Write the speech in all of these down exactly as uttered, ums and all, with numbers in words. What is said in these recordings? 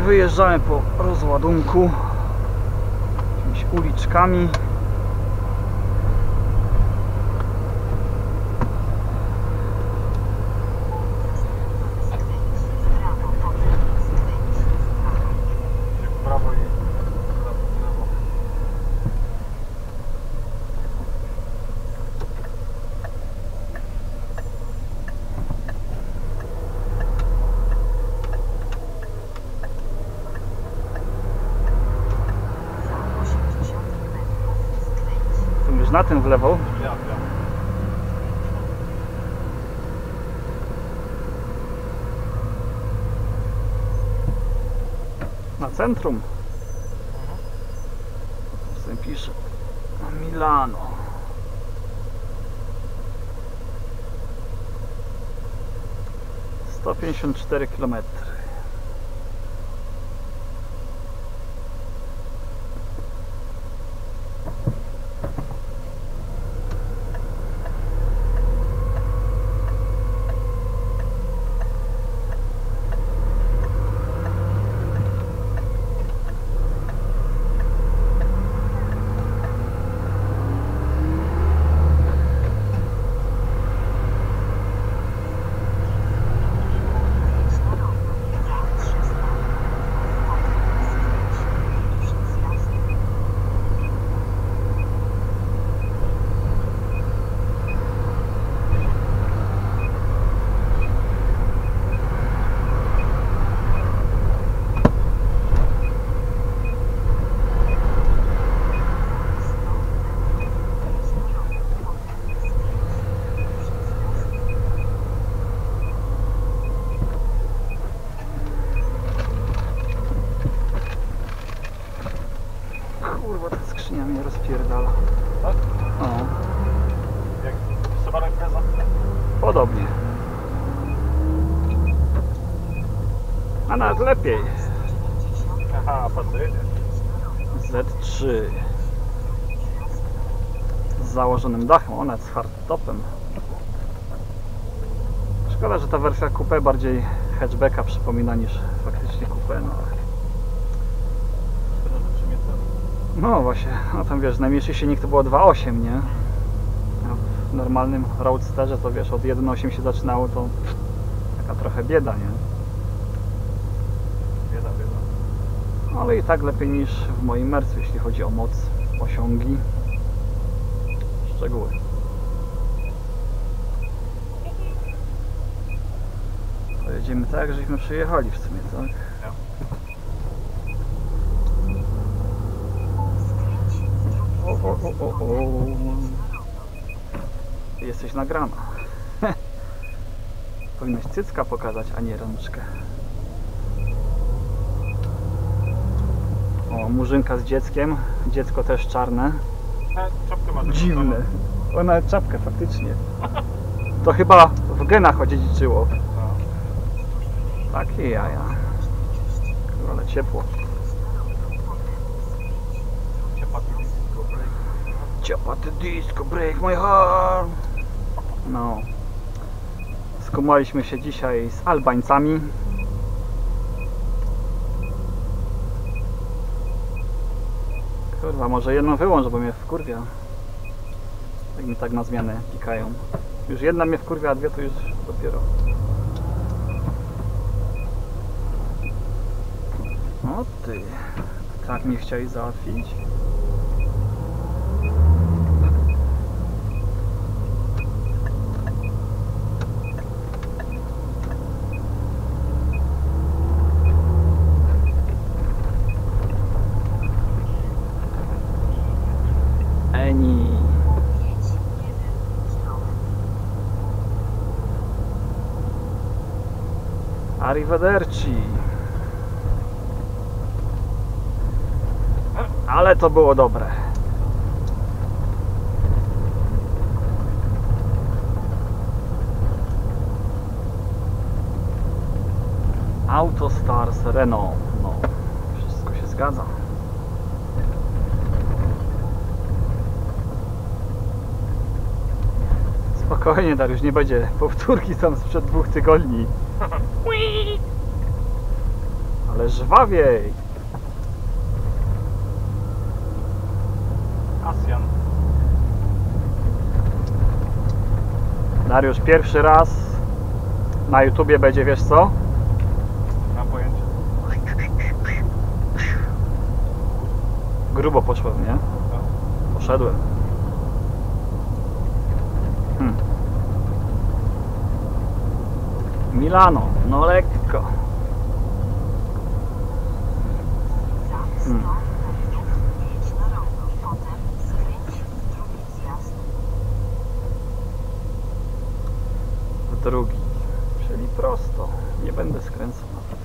wyjeżdżamy po rozładunku jakimiś uliczkami. Już na tym w lewo. Ja, ja. Na centrum. Mhm. Co sobie pisze? Milano. sto pięćdziesiąt cztery kilometry. Kurwa, ta skrzynia mnie rozpierdala. Tak? O, Jak Subaru Impreza? podobnie. A nawet lepiej. Aha, pasuje. Z trzy z założonym dachem, ona z hardtopem. Szkoda, że ta wersja coupé bardziej hatchbacka przypomina niż faktycznie coupé. No, Szkoda, że przymietam. no właśnie, no tam wiesz, najmniejszy silnik to było dwa przecinek osiem, nie? A w normalnym Roadsterze to wiesz, od jeden przecinek osiem się zaczynało, to taka trochę bieda, nie? Bieda, bieda. Ale i tak lepiej niż w moim Mercu, jeśli chodzi o moc, osiągi, szczegóły. To jedziemy tak, jak żeśmy przyjechali w sumie, tak? Ja. O, o, o, o, o. Jesteś nagrana. Powinnaś cycka pokazać, a nie rączkę. O, murzynka z dzieckiem. Dziecko też czarne. E, czapkę ma. Dziwne. O, nawet czapkę faktycznie. To chyba w genach odziedziczyło. No. Takie jaja. Ale ciepło. Ciapaty disco break. Ciapaty disco, break my heart. No. Skumaliśmy się dzisiaj z Albańcami. Kurwa, może jedną wyłącz, bo mnie wkurwia. Jak mi tak na zmianę pikają. Już jedna mnie wkurwia, a dwie to już dopiero. O ty, tak mnie chcieli załatwić. Eni. Arrivederci. Ale to było dobre. Autostars Renault. No, wszystko się zgadza. Spokojnie, Dariusz, nie będzie powtórki tam sprzed dwóch tygodni. ale żwawiej. Asjan. Dariusz, pierwszy raz na YouTubie będzie, wiesz co? Mam pojęcie. Grubo poszłem, nie? Poszedłem. Hmm. Milano, no lekko. Hmm. W drugi, czyli prosto. Nie będę skręcał nawet.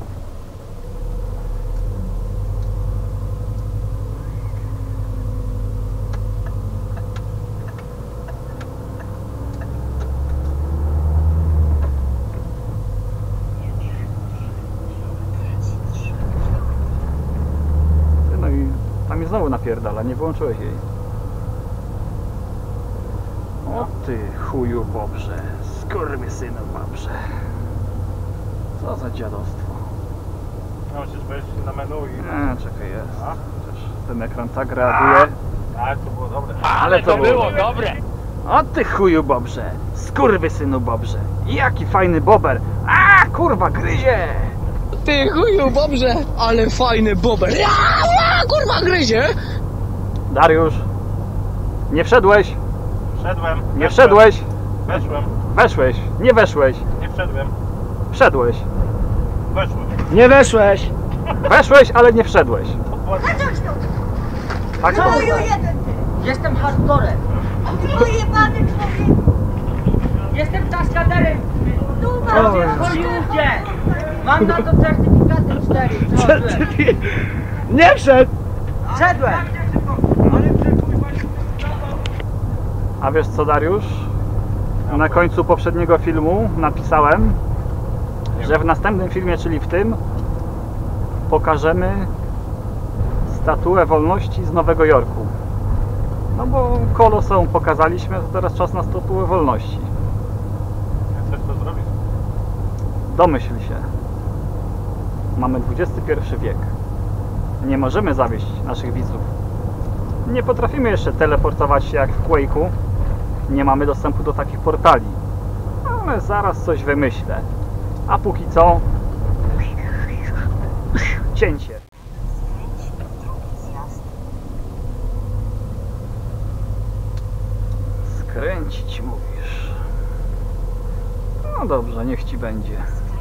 No i tam mi znowu napierdala, nie wyłączyłeś jej. O ty chuju bobrze, skurwysynu bobrze. Co za dziadostwo. No musisz wejść na menu i... Nie, czekaj, jest. A? Przecież ten ekran tak reaguje. Ale to było dobre. Ale to było dobre! O ty chuju bobrze, skurwysynu bobrze. Jaki fajny bober. A kurwa gryzie. Ty chuju, dobrze, ale fajny bober. Ja, ja, kurwa gryzie! Dariusz, nie wszedłeś, Wszedłem. nie weszłem, wszedłeś, Weszłem. weszłeś, nie weszłeś, Nie wszedłem. wszedłeś. Weszłem. Nie weszłeś! Weszłeś, ale nie wszedłeś. Dokładnie. Tak? Chuju jeden ty! Jestem hardcorem. Pojebany człowiek! Jestem kaskaderem. Tu Oj. masz Hollywoodzie. Mam na to certyfikaty cztery. Certyfi- Nie wszedł. Wszedłem. A wiesz co, Dariusz? Na końcu poprzedniego filmu napisałem, że w następnym filmie, czyli w tym, pokażemy statuę wolności z Nowego Jorku. No bo Kolosseum pokazaliśmy, to teraz czas na statuę wolności. Jak chcesz to zrobić? Domyśl się. Mamy dwudziesty pierwszy wiek. Nie możemy zawieść naszych widzów. Nie potrafimy jeszcze teleportować się jak w Quake'u. Nie mamy dostępu do takich portali. Ale zaraz coś wymyślę. A póki co... Cięcie. Skręcić mówisz. No dobrze, niech ci będzie.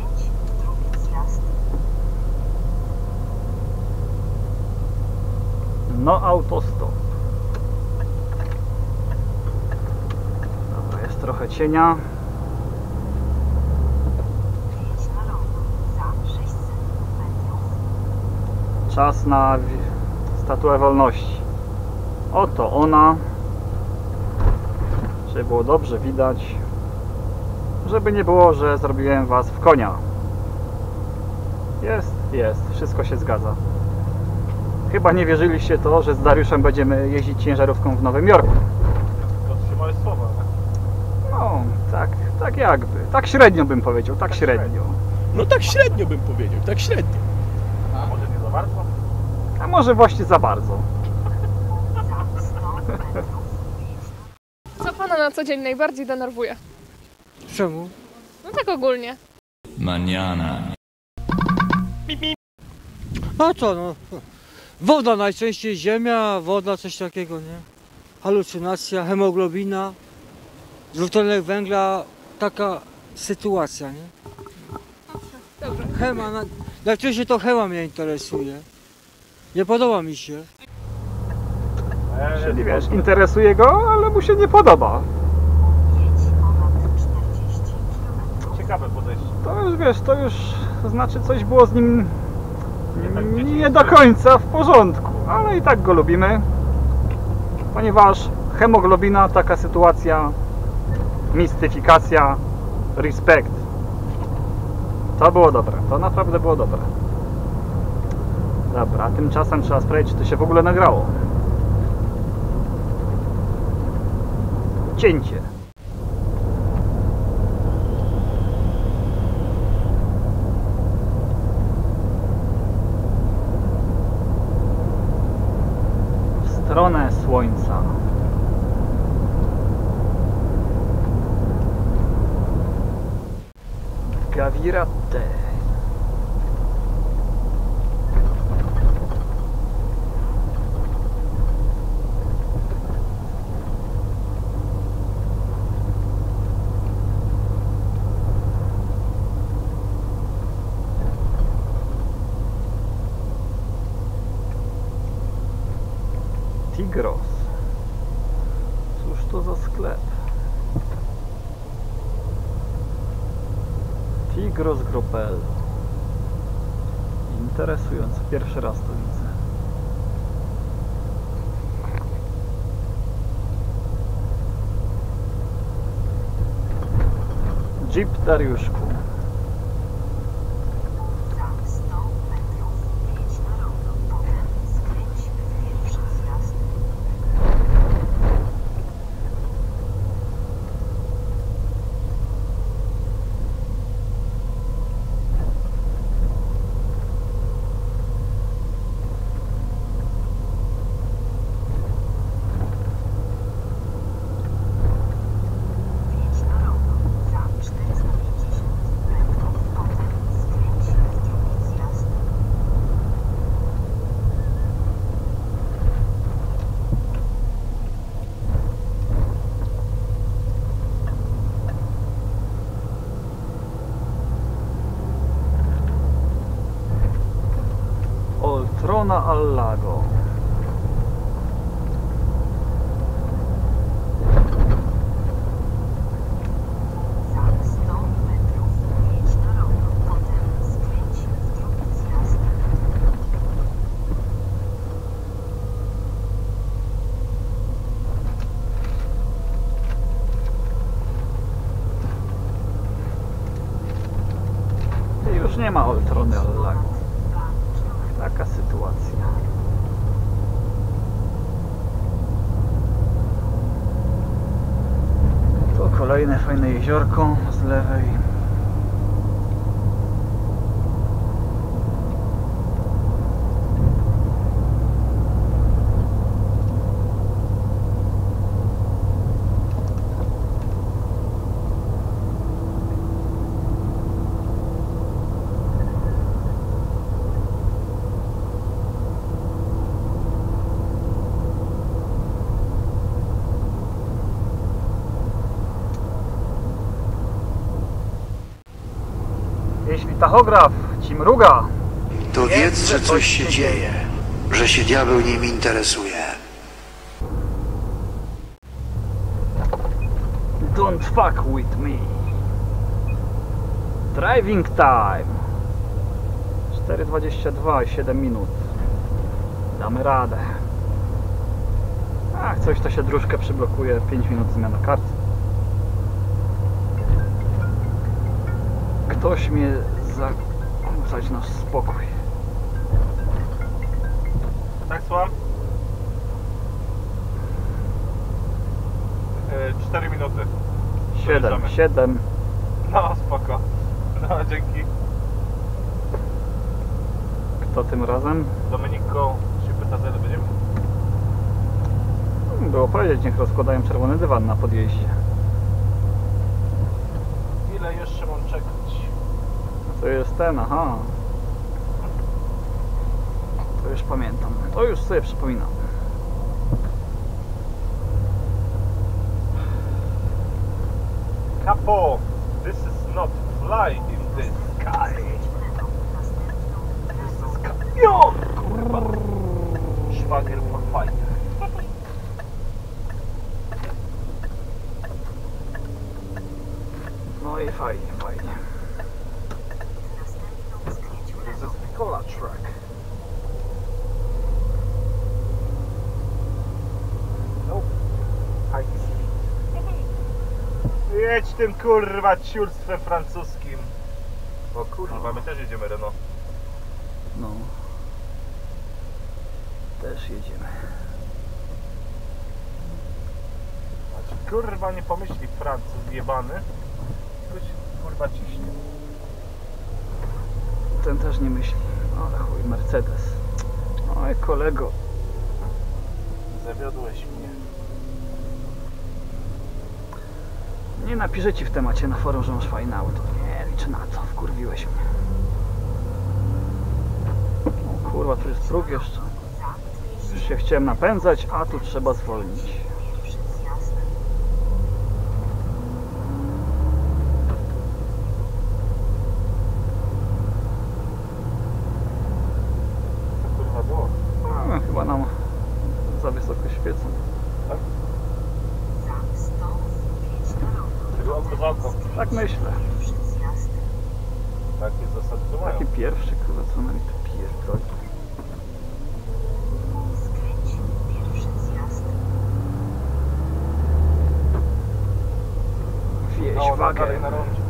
No autostop. Dobra, jest trochę cienia. Czas na wi- statuę wolności. Oto ona. Żeby było dobrze widać. Żeby nie było, że zrobiłem was w konia. Jest, jest. Wszystko się zgadza. Chyba nie wierzyliście to, że z Dariuszem będziemy jeździć ciężarówką w Nowym Jorku. Dotrzymałeś słowa, nie? No, tak, tak jakby. Tak średnio bym powiedział, tak średnio. No tak średnio bym powiedział, tak średnio. A może nie za bardzo? A może właśnie za bardzo. Co pana na co dzień najbardziej denerwuje? Czemu? No tak ogólnie. Maniana. A co no? Woda najczęściej, ziemia, woda, coś takiego, nie? Halucynacja, hemoglobina, dwutlenek węgla, taka sytuacja, nie? Dobrze. Chema, na... najczęściej to chema mnie interesuje. Nie podoba mi się. Eee, Czyli wiesz, interesuje go, ale mu się nie podoba. Ciekawe podejście. To już wiesz, to już znaczy coś było z nim nie do końca w porządku, ale i tak go lubimy, ponieważ hemoglobina, taka sytuacja, mistyfikacja, respekt. To było dobre, to naprawdę było dobre. Dobra, tymczasem trzeba sprawdzić, czy to się w ogóle nagrało. Cięcie. stronę słońca. Gavirate. Tigros. Cóż to za sklep? Tigros Gropel. Interesujące. Pierwszy raz to widzę. Jeep Dariuszku. Oltrona al Lago. I już nie ma Oltrony al Lago. Taka sytuacja. To kolejne fajne jeziorko z lewej. Jeśli tachograf ci mruga, to wiedz, że coś się dzieje, że się diabeł nim interesuje. don't fuck with me. Driving time cztery dwadzieścia dwa i siedem minut. Damy radę. Ach, coś to się dróżkę przyblokuje. pięć minut zmiana kart. Ktoś mnie zakłócać nasz spokój. Tak, słucham? cztery minuty. siedem, Dojeżdżamy. siedem. No, spoko. No, dzięki. Kto tym razem? Dominiko się pyta, za ile będziemy. Było powiedzieć, niech rozkładają czerwony dywan na podjeździe. Ile jeszcze mam czekać? To jest ten, aha. To już pamiętam. To już sobie przypominam. Capo, this is not fly in the sky. This is kamion, kurwa. Szwagier ma fajnie. No i fajnie, fajnie. This is Nicola track. Nope. High speed. Jedź tym kurwa ciulstwem francuskim. O kurwa, my też jedziemy Renault. No. Też jedziemy. Znaczy kurwa nie pomyśli Francuz jebany. Tylko się kurwa ciśnie. Ten też nie myśli. Ale chuj, Mercedes. Oj, kolego. Zawiodłeś mnie. Nie napiszę ci w temacie na forum, że masz fajne auto. Nie liczę na to, wkurwiłeś mnie. O kurwa, tu jest próg jeszcze. Już się chciałem napędzać, a tu trzeba zwolnić. Co kurwa było? No, chyba nam za wysoko świecą. Tak? Tylko oko za oko. Tak myślę. Takie zasady tu mają. Taki pierwszy, kurwa, co nami tu pierdoli. Wieź No, wagę. dalej na rondzie.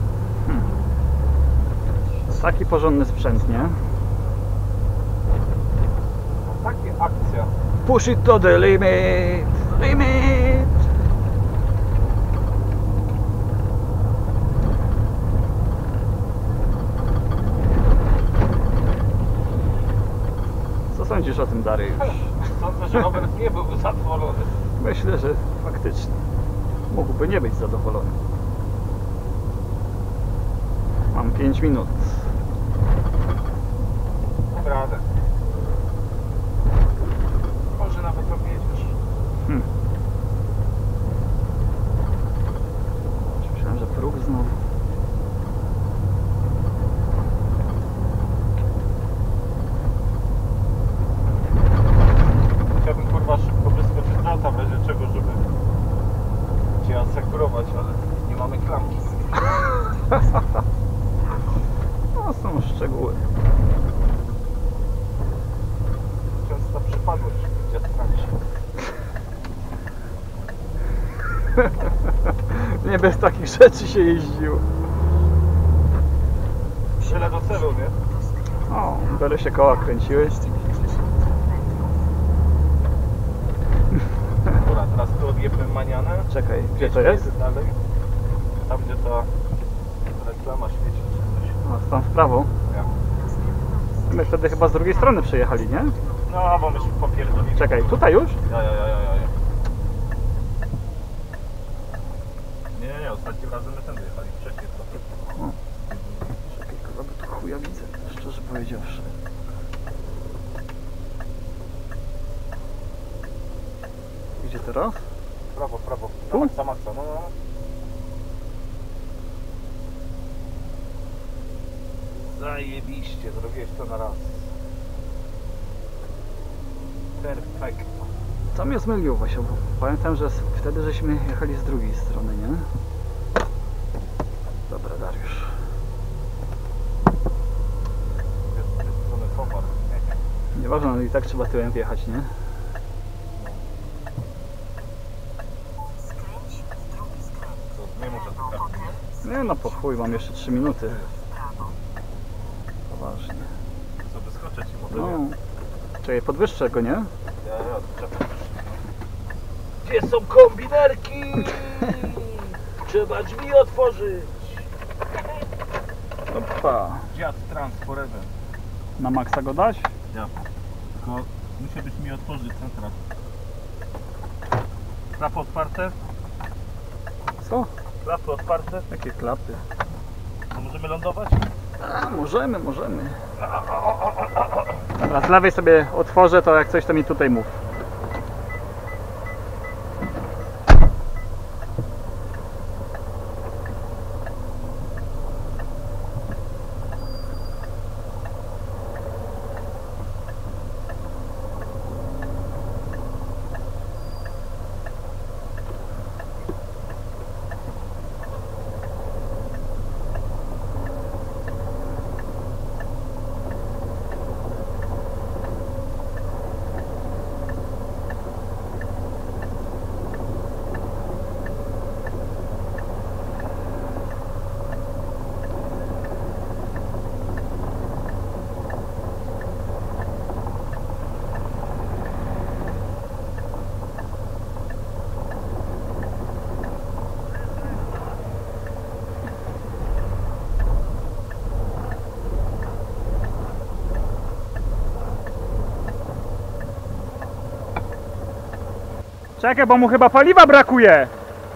Taki porządny sprzęt, nie? Takie akcja. Push it to the limit! Limit! Co sądzisz o tym, Dariusz? Sądzę, że Robert nie byłby zadowolony. Myślę, że faktycznie mógłby nie być zadowolony. Mam pięć minut. Mam radę. Może nawet objedziesz. Hmm. Myślałem, że próg znowu. Chciałbym kurwa szybko wyskoczyć z auta w razie czego, żeby cię asekurować, ale nie mamy klamki. No, są szczegóły. Częsta przypadłość w dziadkrancie. Nie bez takich rzeczy się jeździło. Tyle do celu, nie? O, byle się koła kręciły. Dobra, teraz tu odjebmy manianę. Czekaj, gdzie to jest? Dalej. Tam gdzie ta reklama świeci czy coś. A, tam w prawo. Ja. My wtedy chyba z drugiej strony przyjechali, nie? No, bo myśmy popierdolili. Czekaj, tutaj już? Ja, ja, ja, ja, ja. ja. Nie, nie, nie, ostatnim razem my tędy jechali, wcześniej trochę. O. Czekaj, kurwa, bo tu chuja widzę, szczerze powiedziawszy. Gdzie teraz? Prawo, prawo. Tu? Na maksa, maksa, no, no. Zajebiście, zrobiłeś to na raz. Perfekt. Co mnie zmyliło właśnie, bo pamiętam, że s- wtedy żeśmy jechali z drugiej strony, nie? Dobra, Dariusz. Z tej strony towar. Nieważne, no i tak trzeba tyłem wjechać, nie? To nie może to karty. Nie no, po chuj, mam jeszcze trzy minuty. Poważnie. Co, wyskoczę ci może, No. nie? Czekaj, podwyższę go, nie? Ja, ja, czekaj. Gdzie są kombinerki? Trzeba drzwi otworzyć. Opa. Dziad Trans Forever. Na maksa go dać? Ja. Tylko musiałbyś mi otworzyć centra. Klapy otwarte? Co? Klapy otwarte? Jakie klapy? To możemy lądować? A, możemy, możemy. Dobra, z lewej sobie otworzę, to jak coś to mi tutaj mów. Czekaj, bo mu chyba paliwa brakuje.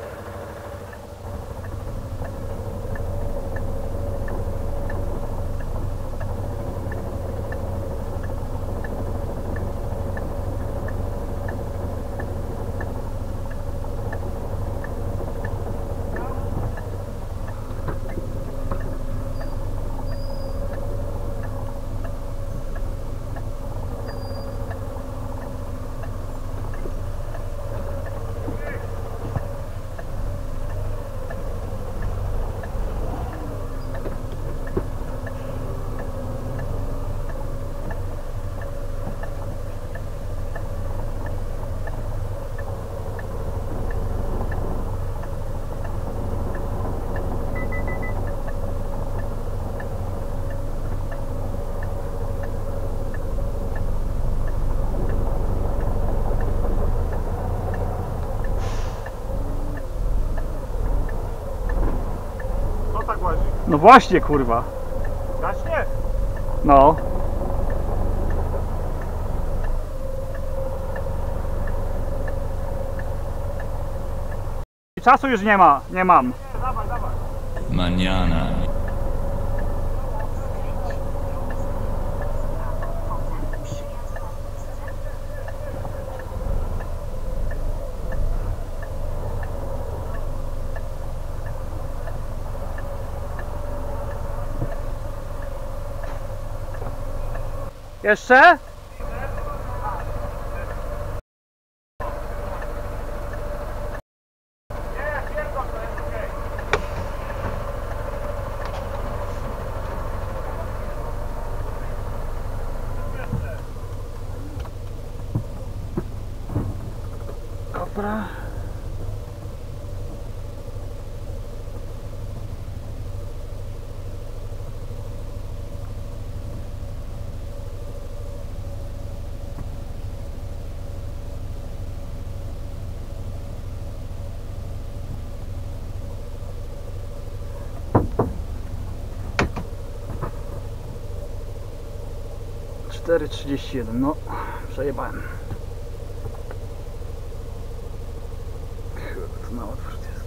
Co tak łazi? No właśnie, kurwa. Gaśnie? No. Czasu już nie ma, nie mam. Dawaj, dawaj. Mañana. Jeszcze? Dobra. cztery trzydzieści jeden, no przejebałem. Kurde, to na odwrót jest.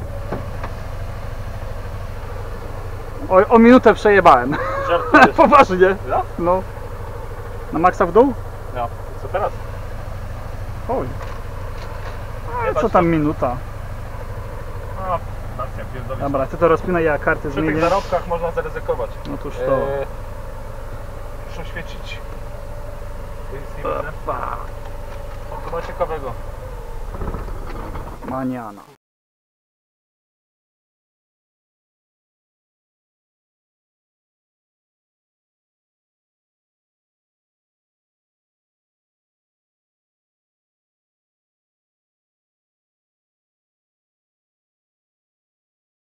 O, o minutę przejebałem. Żartujesz? Poważnie. Ja? No. Na maksa w dół? No. Co teraz? Oj. A, co tam minuta? A, nacja pierdolić. Dobra, ty to rozpinaj, ja karty Przy tych zmienię. zarobkach można zaryzykować. Otóż to. Eee, proszę świecić. To jest nie widzę. O, to ma ciekawego. Maniana.